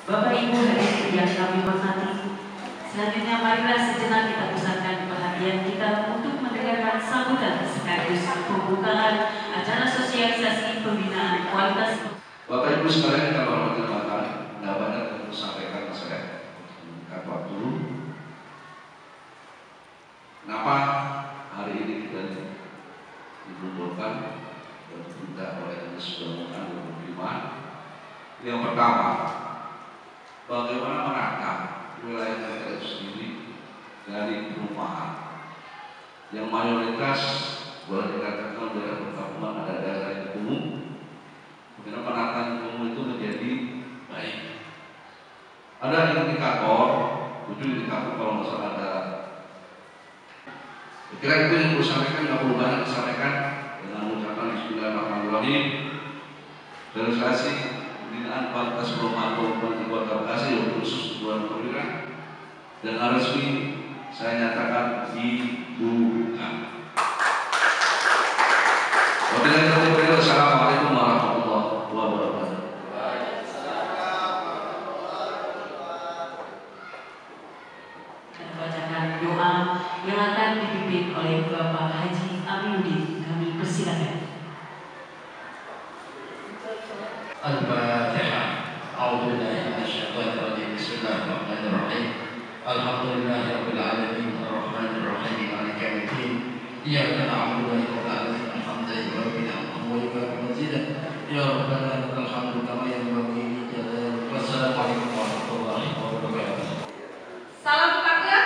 Bapak Ibu hadirin yang kami hormati, selanjutnya marilah sejenak kita pusatkan perhatian kita untuk mendengarkan sambutan sekaligus pembukaan acara sosialisasi pembinaan kualitas. Bapak Ibu sekalian yang kami hormati, tidak banyak untuk sampaikan saya singkat waktu. Kenapa hari ini kita dikumpulkan dan diminta oleh Dinas Pembangunan 25? Yang pertama, bagaimana menata wilayah kita itu sendiri dari perumahan yang mayoritas boleh dikatakan daerah perkampungan, ada daerah yang kumuh. Bagaimana penataan kumuh itu menjadi baik. Ada indikator, 7 indikator kalau nggak salah ada. Kira itu yang perlu sampaikan, nggak perlu banyak disampaikan, dengan mengucapkan Bismillahirrahmanirrahim. Realisasi pembinaan kualitas perumahan Kabupaten Kota Bekasi khusus Tuan Perwira dan resmi saya nyatakan dibuka. Wassalamualaikum warahmatullahi wabarakatuh. Dan bacakan doa yang akan dipimpin oleh Bapak Haji Aminuddin. Kami persilakan. Al-Fatihah. A'udzubillahi minasyaitonir rajim. Bismillahirrahmanirrahim. Alhamdulillahirabbil alamin arrahmanir rahim maliki yaumiddin. Iyyaka na'budu wa iyyaka nasta'in. Hamdan wa mazidan. Ya Rabbana lakal hamdu kama yanbaghi li jalali. Wassalamualaikum warahmatullahi wabarakatuh. Salam keluarga.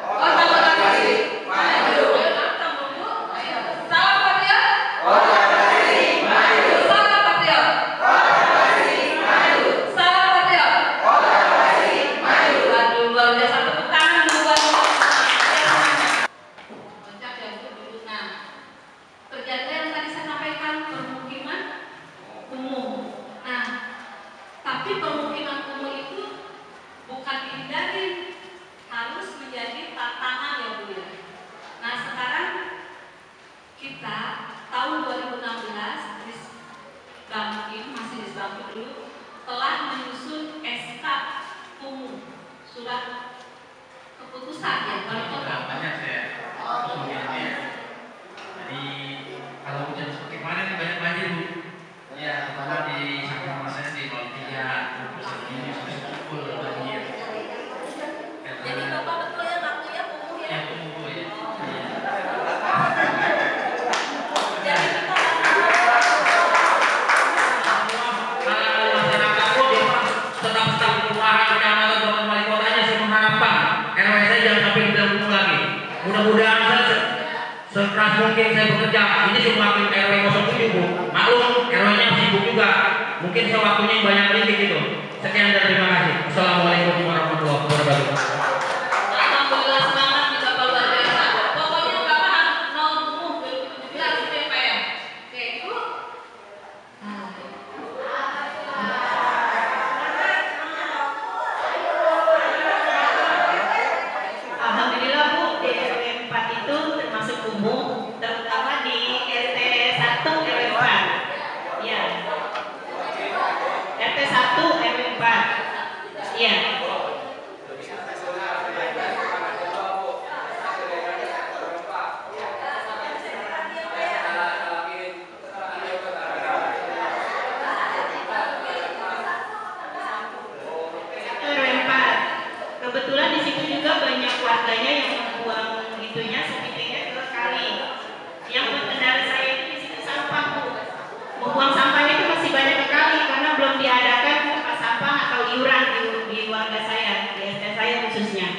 Telah menyusun SK kumuh, surat keputusan ya kalau banyak saya kemudiannya. Jadi kalau hujan seperti kemarin banyak banjir Bu. Ya, terutama di samping rumah saya di 03 ini sudah full banjir. jadi Bapak betul ya ngakunya kumuh ya? Ya kumuh ya. Mudah-mudahan sekeras mungkin saya bekerja. Ini cuma RW 07 Bu. Maklum RW-nya sibuk juga. Mungkin sewaktunya banyak lagi gitu. Sekian dan terima kasih. Assalamualaikum warahmatullahi wabarakatuh. Alhamdulillah semangat nih Bapak luar biasa. Pokoknya Bapak harus nol kumuh 2017 gitu ya Pak ya. Oke Ibu. Alhamdulillah Bu, di RW 4 itu termasuk kumuh, terutama di RT 1 RW 4. Ya. RT 1 RW 4. Ya. Kebetulan di situ juga banyak warganya yang membuang itunya sepitnya ke kali. Yang berkendara saya itu di situ sampah Bu. Membuang sampahnya itu masih banyak sekali karena belum diadakan tempat sampah atau iuran di warga saya, di RT saya khususnya.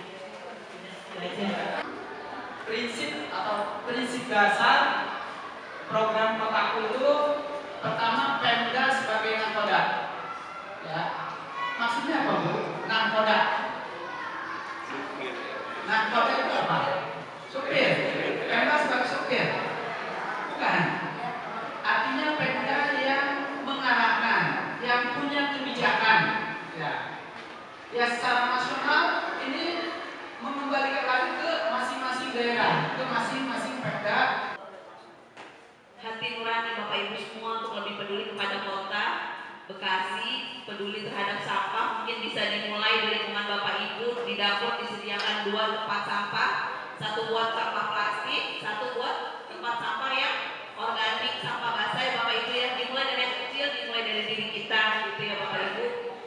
Prinsip dasar program Kotaku itu pertama Pemda sebagai nangkoda. Ya. Maksudnya apa Bu? Nangkoda. Nangkoda itu apa? Supir. Pemda sebagai supir. Bukan. Artinya Pemda yang mengarahkan, yang punya kebijakan. Ya. Ya secara nasional ini mengembalikan lagi ke masing-masing daerah, ke masing-masing Pemda. Hati nurani Bapak Ibu semua untuk lebih peduli kepada kota Bekasi, peduli terhadap sampah, mungkin bisa dimulai di lingkungan Bapak Ibu. Di dapur disediakan 2 tempat sampah, 1 buat sampah plastik, 1 buat tempat sampah yang organik, sampah basah ya Bapak Ibu ya. Dimulai dari yang kecil, dimulai dari diri kita gitu ya Bapak Ibu.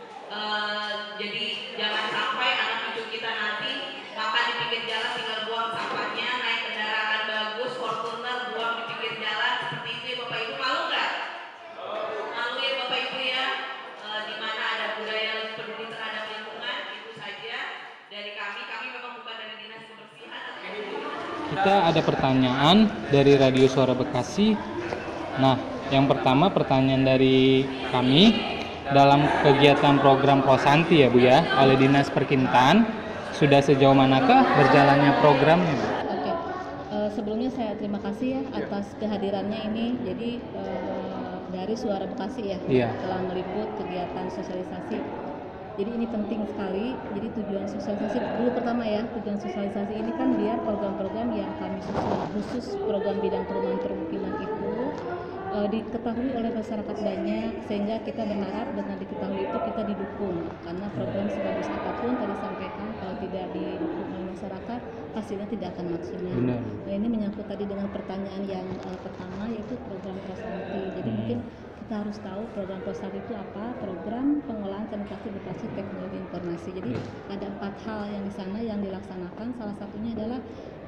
Jadi jangan sampai anak cucu kita nanti makan di pinggir jalan tinggal buang sampahnya, naik kendaraan bagus, Fortuner buang di pinggir jalan seperti itu ya Bapak Ibu. Malu nggak? Malu ya Bapak Ibu ya. Di mana ada budaya peduli terhadap lingkungan, itu saja dari kami. Kami memang bukan dari Dinas Kebersihan. Kita ada pertanyaan dari Radio Suara Bekasi. Nah, yang pertama pertanyaan dari kami, dalam kegiatan program Prosanti ya Bu ya, oleh Dinas Perkintan, sudah sejauh manakah berjalannya programnya Bu? Oke, sebelumnya saya terima kasih ya atas kehadirannya ini. Jadi dari Suara Bekasi ya, Iya. telah meliput kegiatan sosialisasi. Jadi ini penting sekali. Jadi tujuan sosialisasi dulu pertama ya, tujuan sosialisasi ini kan biar program-program yang kami susun, khusus program bidang perumahan permukiman itu diketahui oleh masyarakat banyak, sehingga kita berharap dengan diketahui itu kita didukung, karena program sebagus apapun tadi sampaikan kalau tidak didukung oleh masyarakat hasilnya tidak akan maksimal. Benar. Nah ini menyangkut tadi dengan pertanyaan yang pertama yaitu program Prosanti. Jadi mungkin kita harus tahu program Prosanti itu apa? Program pengolahan sanitasi berbasis teknologi informasi. Jadi ada 4 hal yang di sana yang dilaksanakan. Salah satunya adalah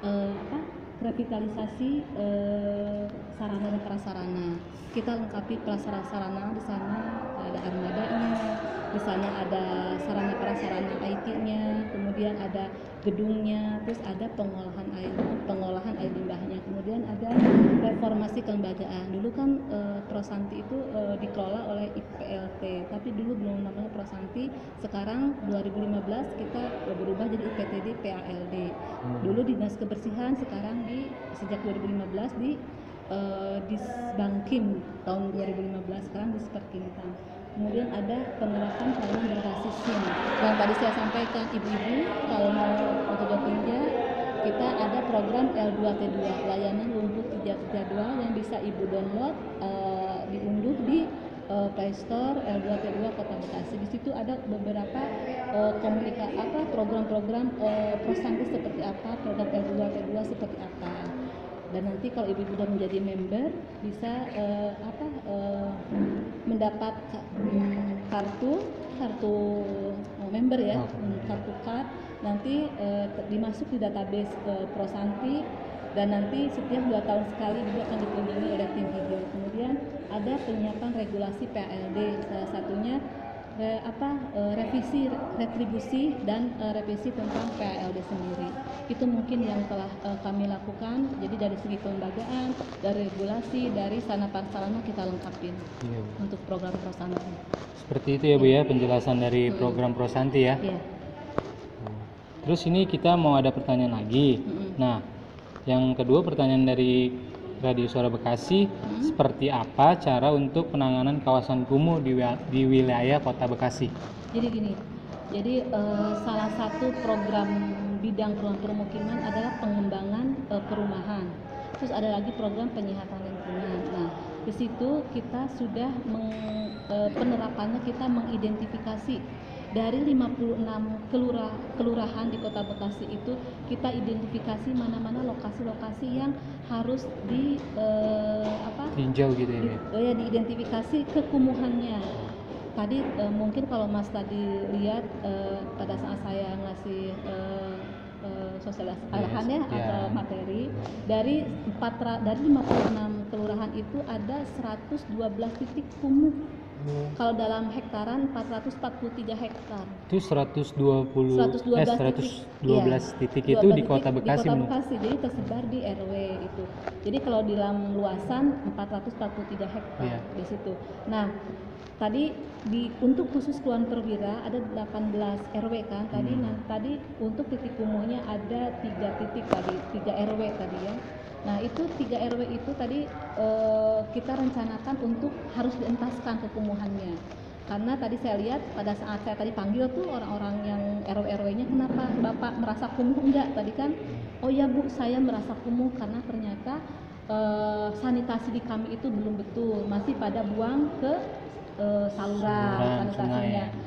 revitalisasi sarana dan prasarana. Kita lengkapi prasarana di sana, ada armadanya, di sana ada sarana prasarana IT-nya, kemudian ada gedungnya, terus ada pengolahan air limbahnya, kemudian ada reformasi kelembagaan. Dulu kan Prosanti itu dikelola oleh IPLT, tapi dulu belum namanya Prosanti. Sekarang 2015 kita berubah jadi IPTD PALD. Dulu Dinas Kebersihan, sekarang sejak 2015 di Disbangkim tahun 2015, sekarang di Perkintan. Kemudian ada penerapan pelayanan berbasis SIM. Yang tadi saya sampaikan, ibu-ibu kalau mau untuk pinjam, kita ada program L2T2, layanan lumpuh jadwal yang bisa ibu download, diunduh di Play Store L2T2 Kota Bekasi. Di situ ada beberapa program-program Prosanti seperti apa, program L2T2 seperti apa. Dan nanti kalau ibu sudah menjadi member bisa mendapat kartu member ya, kartu card, nanti dimasuk di database Prosanti, dan nanti setiap 2 tahun sekali juga akan dikunjungi oleh tim hijau. Kemudian ada penyiapan regulasi PALD, salah satunya revisi retribusi dan revisi tentang PALD sendiri. Itu mungkin yang telah kami lakukan. Jadi dari segi kelembagaan, dari regulasi, dari sarana prasarana kita lengkapin untuk program Prosanti. Seperti itu ya Bu ya, penjelasan dari program Prosanti ya. Iya. Terus ini kita mau ada pertanyaan lagi. Nah, yang kedua pertanyaan dari Radio Suara Bekasi, seperti apa cara untuk penanganan kawasan kumuh di wilayah Kota Bekasi? Jadi gini, salah satu program bidang perumahan permukiman adalah pengembangan perumahan. Terus ada lagi program penyihatan lingkungan. Nah, di situ kita sudah penerapannya kita mengidentifikasi dari 56 kelurahan di Kota Bekasi itu, kita identifikasi mana-mana lokasi-lokasi yang harus tinjau gitu ya. Diidentifikasi kekumuhannya. Tadi mungkin kalau Mas tadi lihat pada saat saya ngasih sosialisasi arahannya atau materi, dari 56 kelurahan itu ada 112 titik kumuh. Kalau dalam hektaran 443 hektar. Itu 112 titik itu di Kota Bekasi. Di Kota Bekasi, jadi tersebar di RW itu. Jadi kalau di dalam luasan 443 hektar di situ. Nah, tadi untuk khusus Kulon Perwira ada 18 RW kan. Tadi untuk titik kumuhnya ada 3 titik tadi, 3 RW tadi ya. Nah itu 3 RW itu tadi kita rencanakan untuk harus dientaskan kekumuhannya. Karena tadi saya lihat pada saat saya tadi panggil tuh orang-orang yang RW-RW-nya, kenapa Bapak merasa kumuh? Enggak, tadi kan, oh ya Bu, saya merasa kumuh karena ternyata sanitasi di kami itu belum betul, masih pada buang ke saluran sanitasinya.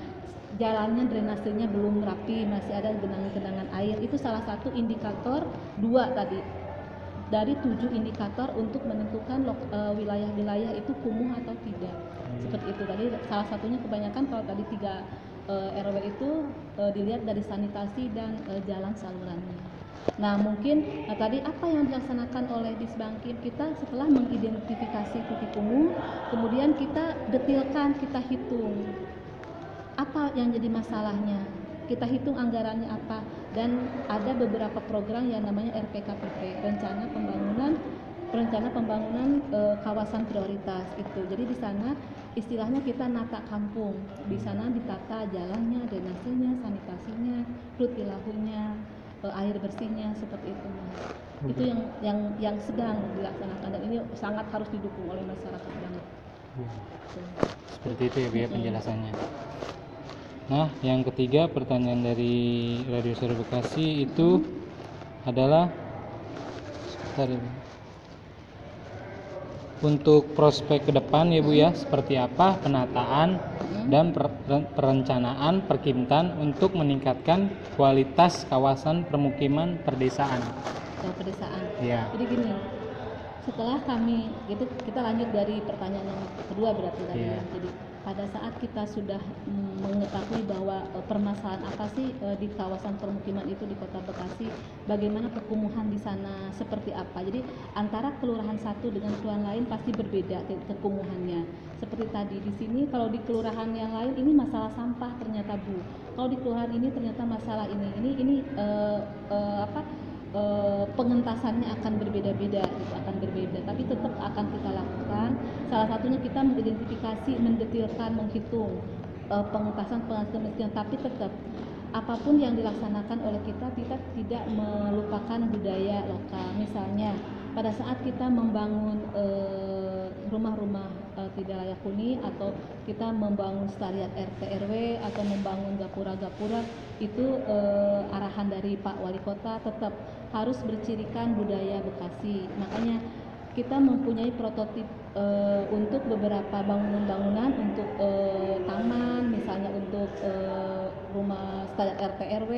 jalannya drainasenya belum rapi, masih ada genangan-genangan air. Itu salah satu indikator 2 tadi dari 7 indikator untuk menentukan wilayah-wilayah itu kumuh atau tidak. Seperti itu tadi, salah satunya kebanyakan kalau tadi 3 RW itu dilihat dari sanitasi dan jalan salurannya. Nah mungkin tadi apa yang dilaksanakan oleh Disbangkim, kita setelah mengidentifikasi titik kumuh, kemudian kita detilkan, kita hitung apa yang jadi masalahnya, kita hitung anggarannya apa, dan ada beberapa program yang namanya RPKPP, rencana pembangunan kawasan prioritas itu. Jadi di sana istilahnya kita nata kampung, di sana ditata jalannya, drainasenya, sanitasinya, rutilahunya, air bersihnya, seperti itu Mas. Itu yang sedang dilaksanakan, dan ini sangat harus didukung oleh masyarakat banget. Seperti itu ya Bu ya penjelasannya. Nah, yang ketiga pertanyaan dari Radio Suara Bekasi itu adalah untuk prospek ke depan ya Bu ya, seperti apa penataan dan perencanaan Perkimtan untuk meningkatkan kualitas kawasan permukiman perdesaan. Pedesaan. Ya. Jadi gini, setelah kami itu kita lanjut dari pertanyaan yang kedua berarti tadi. Yeah. Jadi pada saat kita sudah mengetahui bahwa permasalahan apa sih di kawasan permukiman itu di Kota Bekasi, bagaimana kekumuhan di sana seperti apa. Jadi antara kelurahan satu dengan kelurahan lain pasti berbeda kekumuhannya. Seperti tadi di sini kalau di kelurahan yang lain ini masalah sampah ternyata Bu. Kalau di kelurahan ini ternyata masalah ini pengentasannya akan berbeda-beda, gitu, akan berbeda, tapi tetap akan kita lakukan. Salah satunya kita mengidentifikasi, mendetilkan, menghitung pengentasan kemiskinan, tapi tetap apapun yang dilaksanakan oleh kita tidak melupakan budaya lokal. Misalnya pada saat kita membangun rumah-rumah tidak layak huni, atau kita membangun sekretariat RT RW, atau membangun gapura-gapura, itu arahan dari Pak Wali Kota tetap harus bercirikan budaya Bekasi. Makanya kita mempunyai prototip untuk beberapa bangunan-bangunan, untuk taman, misalnya untuk rumah sekretariat RT RW,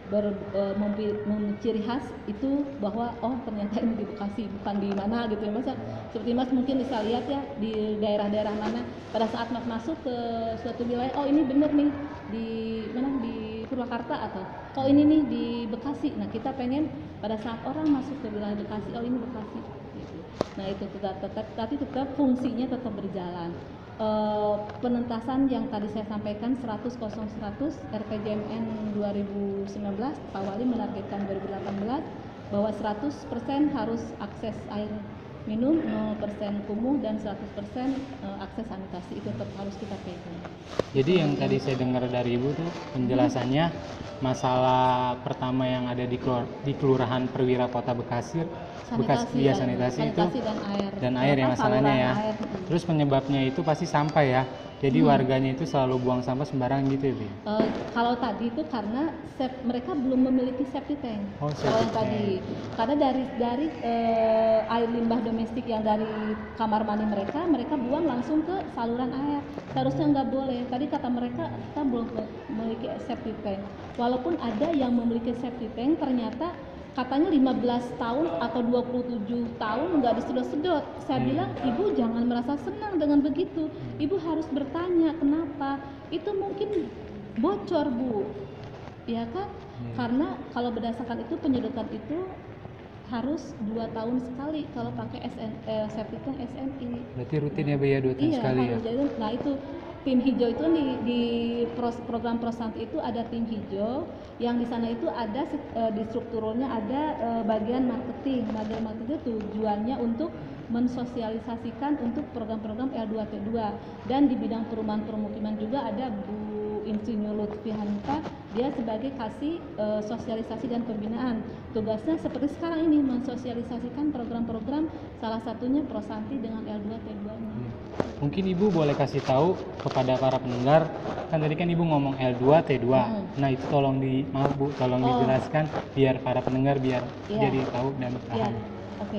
ciri khas itu bahwa oh ternyata ini di Bekasi, bukan di mana gitu ya Mas. Seperti Mas mungkin bisa lihat ya di daerah-daerah mana pada saat Mas masuk ke suatu wilayah, oh ini bener nih di mana, di Purwakarta, atau oh ini nih di Bekasi. Nah kita pengen pada saat orang masuk ke wilayah Bekasi, oh ini Bekasi gitu. Nah itu tapi tetap fungsinya tetap berjalan. Penentasan yang tadi saya sampaikan 100 RPJMN 2019, Pak Wali menargetkan 2018 bahwa 100% harus akses air minum, 0% kumuh, dan 100% akses sanitasi. Itu tetap harus kita pegang. Jadi yang tadi saya dengar dari Ibu tuh penjelasannya, masalah pertama yang ada di Kelurahan Perwira Kota Bekasi, sanitasi itu dan air ya masalahnya ya. Air. Terus penyebabnya itu pasti sampah ya. Jadi warganya itu selalu buang sampah sembarangan gitu ya, Bu? Kalau tadi itu karena mereka belum memiliki septic tank. Oh, kalau yang tadi, karena dari air limbah domestik yang dari kamar mandi mereka buang langsung ke saluran air. Seharusnya nggak boleh. Tadi kata mereka kita belum memiliki septic tank. Walaupun ada yang memiliki septic tank, ternyata katanya 15 tahun atau 27 tahun nggak disedot-sedot. Saya bilang, Ibu jangan merasa senang dengan begitu. Ibu harus bertanya kenapa. Itu mungkin bocor Bu, ya kan? Karena kalau berdasarkan itu penyedotan itu harus 2 tahun sekali kalau pakai septic tank SNI. Berarti rutin ya Bu ya, 2 tahun sekali ya? Jadi, nah itu tim hijau itu di program Prosanti itu ada tim hijau yang di sana itu ada di strukturnya ada bagian marketing. Bagian marketing itu tujuannya untuk mensosialisasikan untuk program-program L2T2, dan di bidang perumahan permukiman juga ada Bu Insinyur Lutfi Hanifah, dia sebagai kasih sosialisasi dan pembinaan. Tugasnya seperti sekarang ini mensosialisasikan program-program, salah satunya Prosanti dengan L2T2-nya. Mungkin Ibu boleh kasih tahu kepada para pendengar, kan tadi kan Ibu ngomong L2T2. Nah itu tolong dijelaskan biar para pendengar biar jadi tahu dan paham. Oke.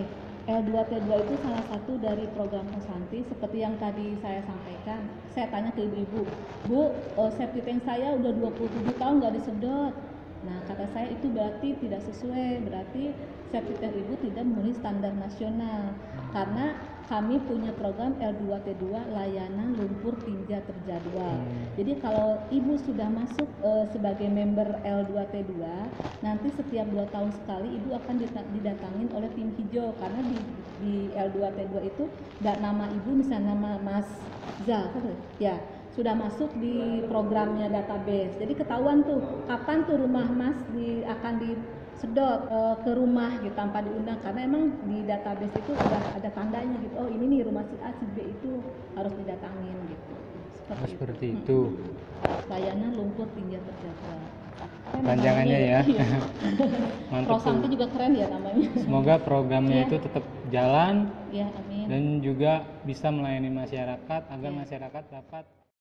L2T2 itu salah satu dari program Posanti seperti yang tadi saya sampaikan. Saya tanya ke ibu-ibu, Bu, safety tank saya udah 27 tahun nggak disedot. Nah, kata saya itu berarti tidak sesuai, berarti safety tank ibu tidak memenuhi standar nasional. Karena kami punya program L2T2 layanan lumpur tinja terjadwal. Jadi kalau ibu sudah masuk sebagai member L2T2, nanti setiap 2 tahun sekali ibu akan didatangin oleh tim hijau, karena di L2T2 itu nama ibu misalnya nama Mas Zal, ya sudah masuk di programnya database. Jadi ketahuan tuh kapan tuh rumah Mas akan disedot ke rumah gitu tanpa diundang, karena emang di database itu udah ada tandanya gitu. Oh, ini nih rumah si A si B itu harus didatangin gitu. Seperti itu. Layanan lumpur tinja terjadwal. Panjangannya ya. Mantap. Prosanti juga keren ya namanya. Semoga programnya Ya. itu tetap jalan Ya, amin. dan juga bisa melayani masyarakat agar Ya. masyarakat dapat